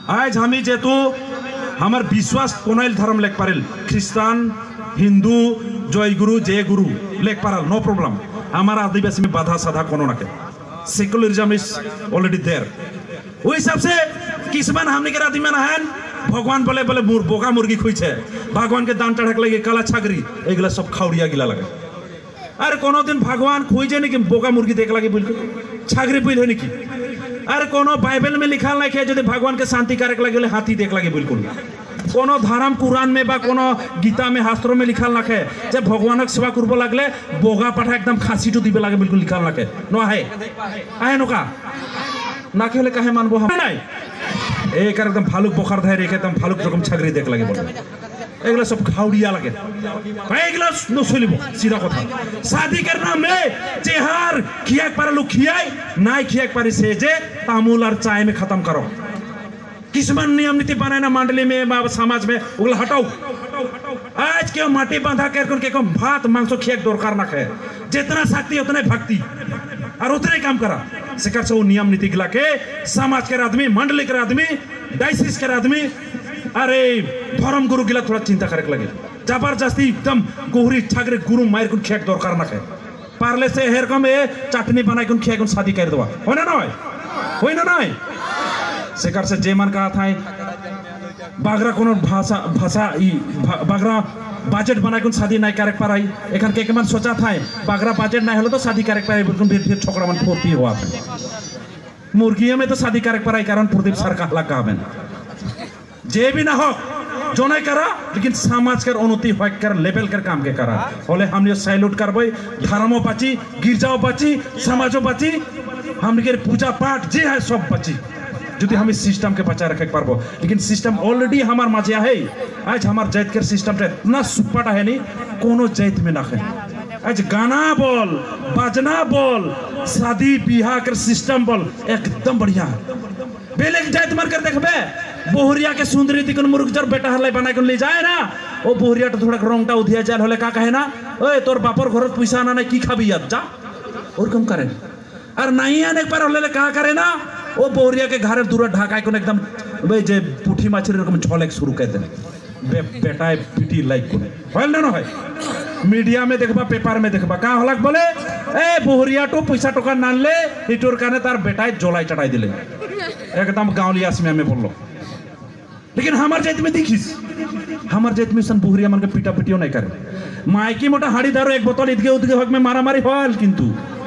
आज हमी जेतु हमार विश्वास कोनाइल धर्म लेख पारिल ख्रिस्टान हिंदू जय गुरु जय गुरु लेख पारल नो प्रॉब्लम। हमारा आदिवासी में बाधा साधा कोनो ना के सेकुलरिज्म इज ऑलरेडी देयर। वही हिसाब से किसमान हमने के राती में नहन भगवान बोले बोले बोका मुर्गी खुई छे भगवान के दान चढ़क लगे काला छागरी एगला सब खाउड़िया गिला लगे। अरे कोनो दिन भगवान खुई जे नहीं बोका मुर्गी देख लगे बिल्कुल छागरी पुल है नहीं। अरे कोनो बाइबल में लिखा नहीं है जो भगवान के शांति कारक लगे हाथी देख लगे बिल्कुल। कोनो धर्म कुरान में बा कोनो गीता में शास्त्रों में लिखा लखे जब भगवान सेवा करब लगले बोगा पाठा एकदम खासी टू दिबे लगे बिल्कुल लिखा लखे न है नुका ना खेले कहे मानबो हम नहीं एक एकदम भालुक बोखार धाय रेखे एकदम भालुक रकम छागरी देख लगे बोले एगला सब खाउड़िया लगे एगला न चलिब सीधा कथा। शादी के नाम में चेहार खियाक पारे लोग खियाय नाई खियाक पारे से जे तामुल और चाय में खत्म करो। किसमान नियम नीति बनाए ना मंडली में समाज में उगला हटाओ। आज के माटी बांधा के कम भात मांसो खियाक दरकार ना खाए जितना शक्ति उतने भक्ति और उतने काम करा शिकार से वो नियम नीति गिला के समाज के आदमी मंडली के आदमी डायसिस के आदमी अरे धर्म गुरु गिला थोड़ा चिंता करे लगे जबरदस्ती एकदम गोहरी छागरे गुरु मायर कुन खियाक दरकार ना खाए पारले से हेर कम ए चटनी बनाई कुन खियाक शादी कर देवा हो ना नहीं शिकार से जे मन कहा था बागरा कोनो भाषा भाषा बागरा बजट बनाई कुन शादी नहीं करे पाराई एखन के मन सोचा था बागरा बजट नहीं हलो तो शादी करे पाराई बिल्कुल फिर छोकरा मन फुर्ती हुआ मुर्गियों में तो शादी करे पाराई कारण प्रदीप सरकार हला कहबेन जे भी ना हो जो नहीं करा लेकिन समाज कर उन्नति हो कर लेवल कर काम के करा बोले हम ये सैल्यूट करबे धर्मों बची गिरजाओ बची समाजों बची हमके पूजा पाठ जे है सब बची जो हम इस सिस्टम के बचा रखे पारबो। लेकिन सिस्टम ऑलरेडी हमार मजा है आज हमार जैत के सिस्टम इतना सुपटा है नहीं कोनो जैत में ना है आज गाना बोल बजना बोल शादी बिहार कर सिस्टम बोल एकदम बढ़िया है। बेले जैत मार कर देखबे बोहरिया के सुंदरी तिकन मुर्ग जर बेटा हलाई बना के ले जाए ना ओ बोहरिया तो थोड़ा रंगटा उधिया जाल होले का कहे ना ओए तोर बापर घर पैसा आना नहीं की खाबी याद जा और कम करे और नहीं आने पर होले का करे ना ओ बोहरिया के घर दूर ढाका को एकदम भाई जे पुठी माछरी रकम झोले शुरू कर दे बेटा पीटी लाइक को होल ना है मीडिया में देखबा पेपर में देखबा का हलक बोले ए बोहरिया तो पैसा टका नान ले हिटोर काने तार बेटा जोलाई चढ़ाई दिले एकदम गांवली आसमिया में बोलो। लेकिन हमार जात में देखिस हमार जात में सन बोहरिया मन के पीटा पिटियो नहीं करे माइकी मोटा हाड़ी दारू एक बोतल इदगे उदगे हक में मारा मारी होल किंतु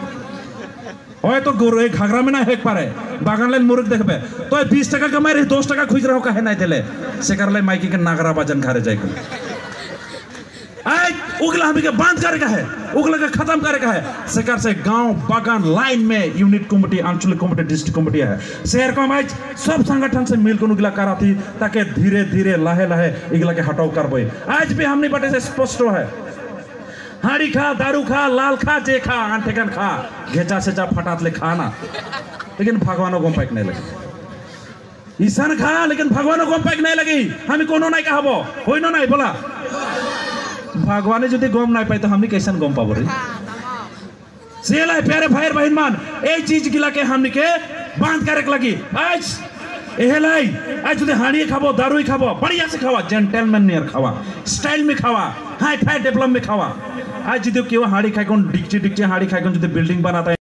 होय तो गोरो एक घाघरा में ना हेक पारे बागान ले मुर्ग देखबे तो 20 टका कमाई रही 10 टका खुज रहो काहे नहीं देले से कर ले माइकी के नागरा बाजन खारे जाय को आज उगला हम के बांध करे का है उगला का खत्म करे का है सरकार से गांव बागान लाइन में यूनिट कमेटी आंचलिक कमेटी डिस्ट्रिक्ट कमेटी है शहर का आज सब संगठन से मिलकर उगला करा थी ताकि धीरे धीरे लाहे लाहे इगला के हटाव करबे। आज भी हमने बटे से स्पष्ट है हाड़ी खा दारू खा लाल खा जे खा आंटेकन खा घेचा से जा फटात ले खाना लेकिन भगवानों को पैक नहीं लगी ईशान खा लेकिन भगवानों को पैक नहीं लगी हमें कोनो नहीं कहबो होई न नहीं बोला भगवान जो गम नहीं पाई तो हमने कैसे गम पाबो रे सेला प्यारे भाई बहन मान ए चीज गिला के हमने के बांध करे लगी आज एहलाई आज जो हाड़ी खाबो दारू खाबो बढ़िया से खावा जेंटलमैन नियर खावा स्टाइल में खावा हाई फाई डेवलप में खावा आज जो क्यों हाड़ी खाई कौन डिक्ची हाड़ी खाई कौन जो बिल्डिंग बनाता है